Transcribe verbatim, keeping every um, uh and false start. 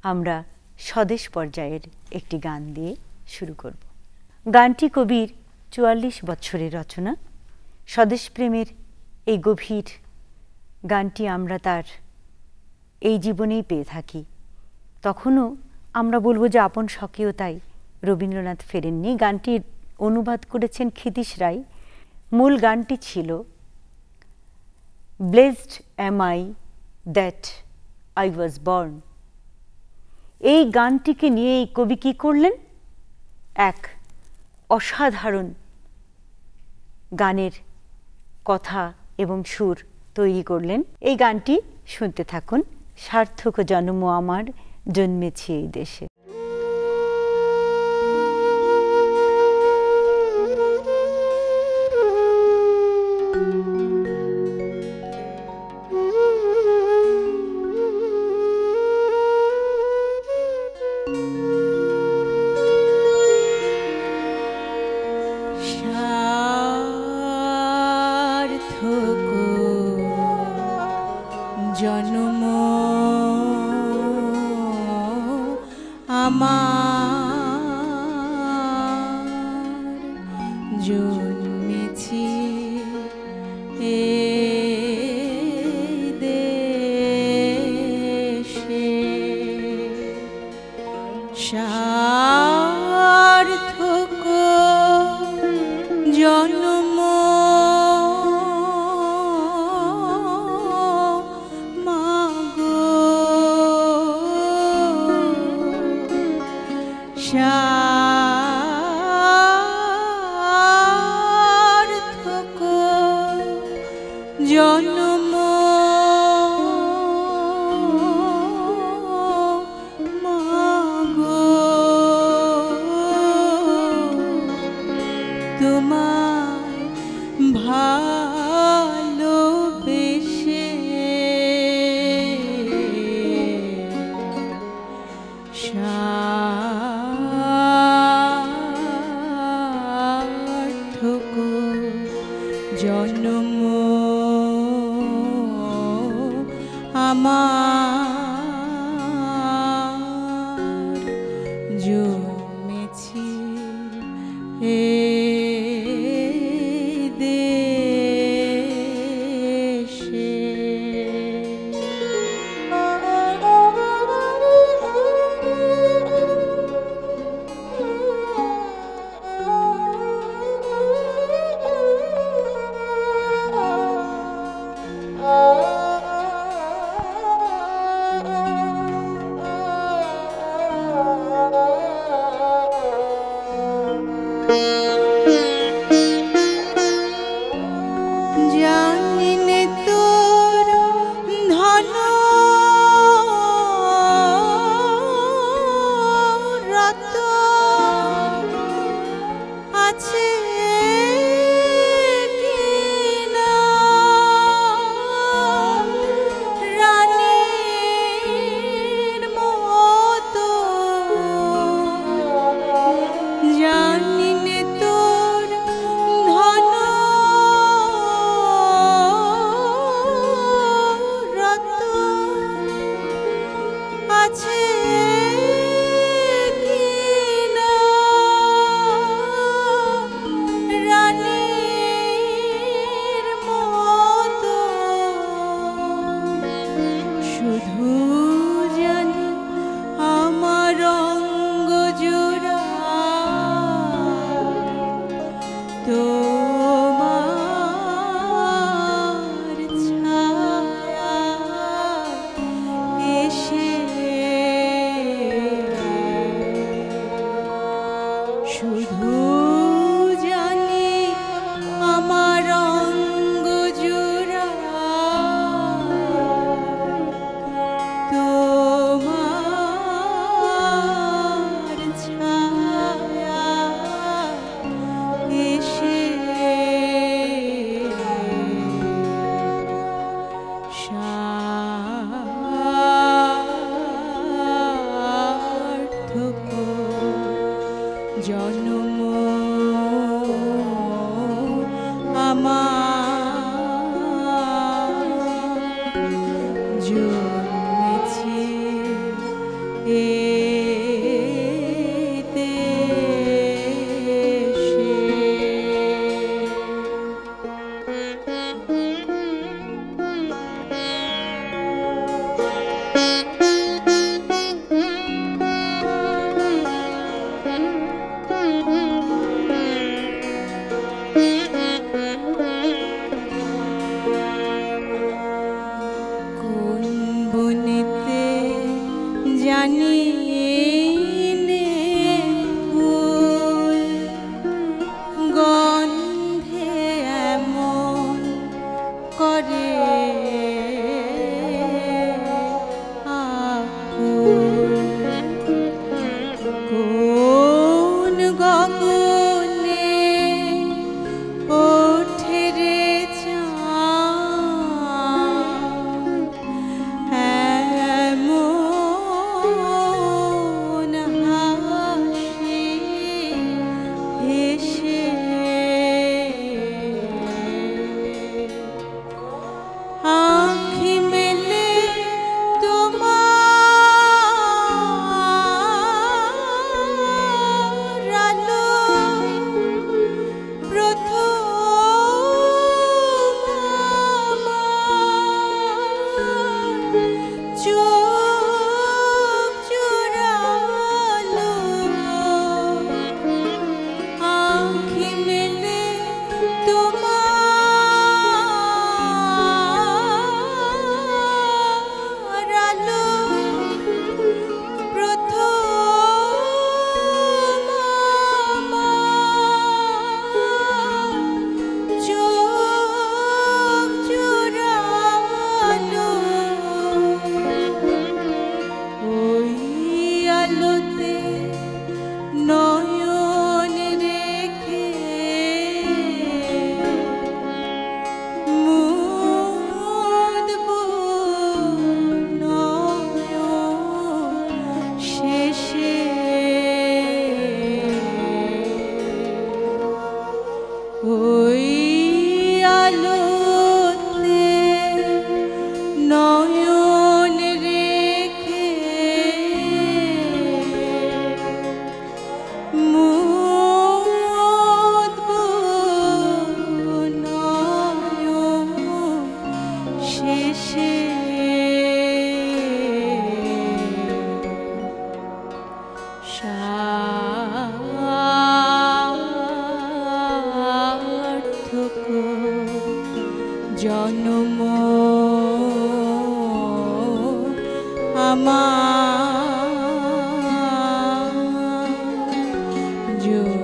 আমরা স্বদেশ পর্যায়ের একটি গান দিয়ে শুরু করব। গানটি কবির চুয়াল্লিশ বছরের রচনা। স্বদেশ প্রেমের এই গভীর গানটি আমরা তার এই জীবনেই পেয়ে থাকি। তখনও আমরা বলবো যে আপন স্বকীয়তায় রবীন্দ্রনাথ ফেরেননি। গানটির অনুবাদ করেছেন ক্ষিতীশ রায়। মূল গানটি ছিল blessed am I that I was born. এই গানটিকে নিয়ে এই কবি কী করলেন? এক অসাধারণ গানের কথা এবং সুর তৈরি করলেন। এই গানটি শুনতে থাকুন। সার্থক জন্ম আমার, জন্মেছি এই দেশে। জন্ম আমার, জন্মেছি এই দেশে। সার্থক জন্ম সার্থক জন্ম মাগো, তোমায় ভালোবেসে সার্থক জন্ম আমার, জন্মেছি এই দেশে। জনম আমার